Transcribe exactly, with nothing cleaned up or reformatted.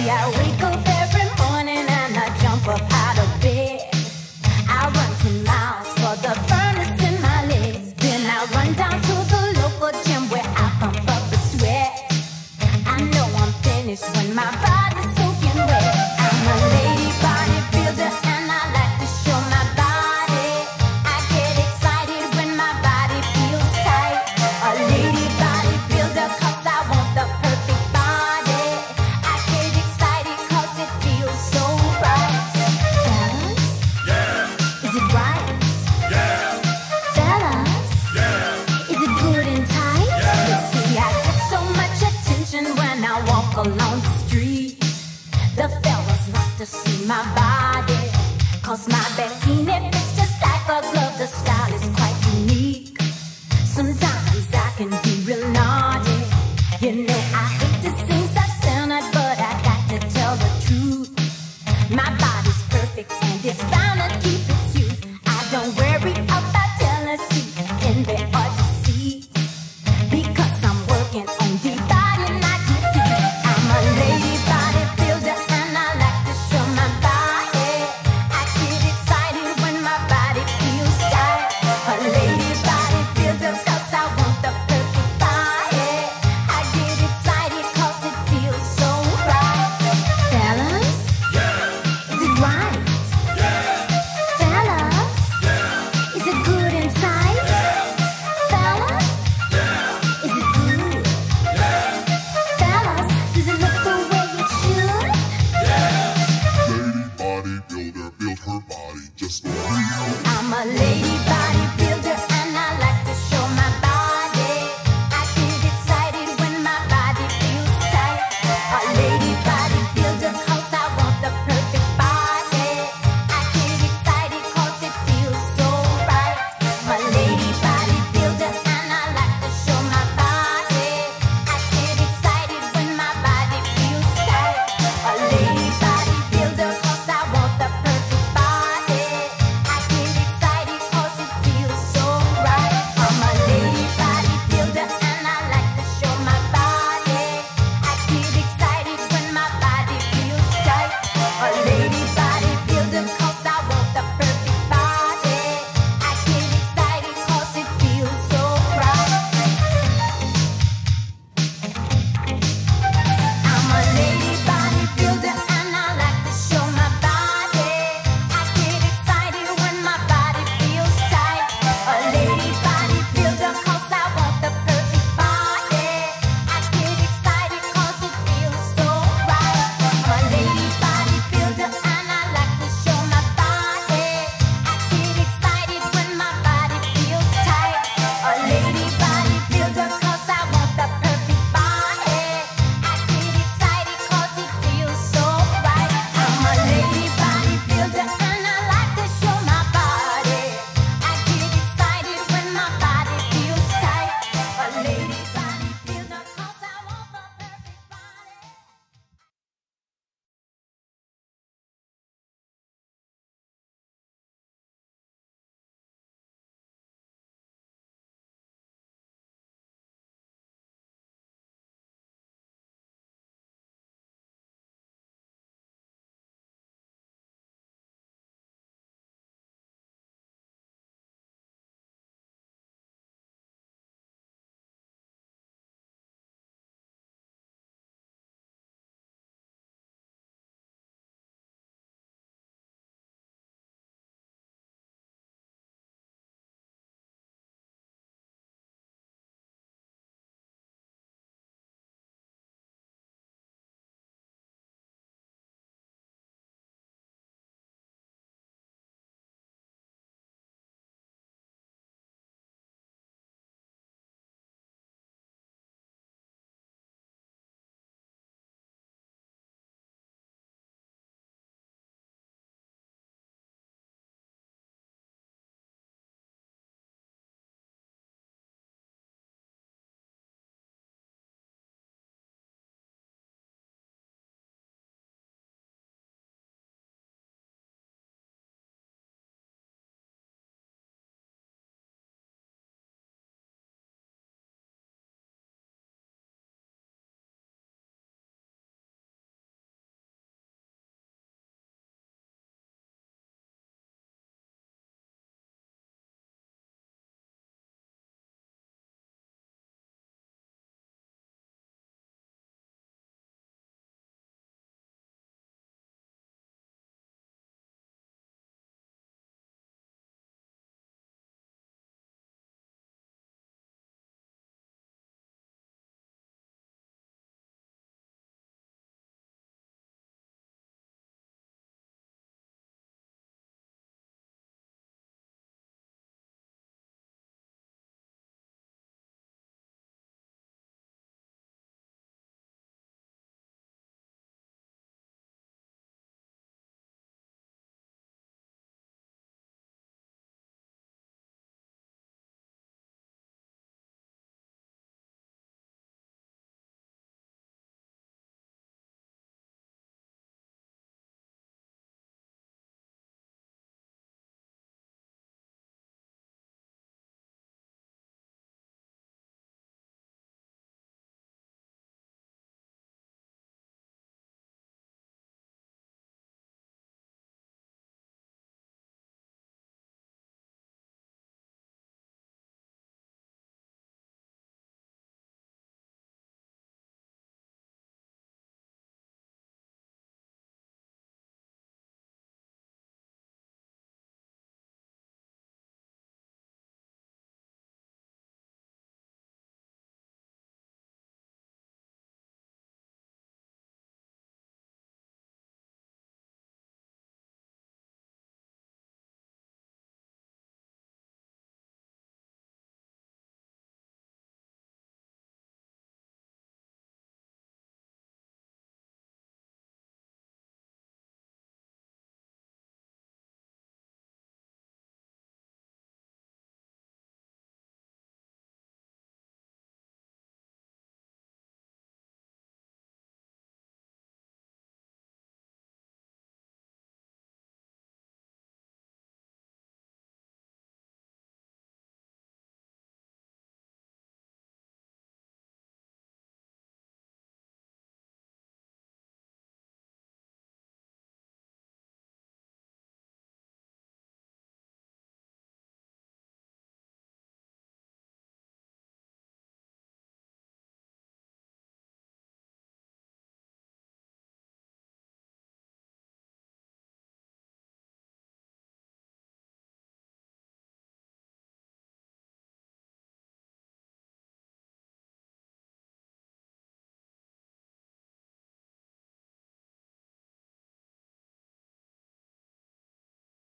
I wake up every morning and I jump up out of bed. I run ten miles for the furnace in my legs. Then I run down to the local gym where I pump up the sweat. I know I'm finished when my body's soaking wet. I'm a lady bodybuilder and I like to show my body. I get excited when my body feels tight. A lady bodybuilder cause I want the perfect body. I get excited cause it feels so right. Fellas? Yeah. Is it right? Yeah. Fellas? Yeah. Is it good and tight? Yeah. You see, I get so much attention when I walk along the street. The fellas like to see my body cause my bikini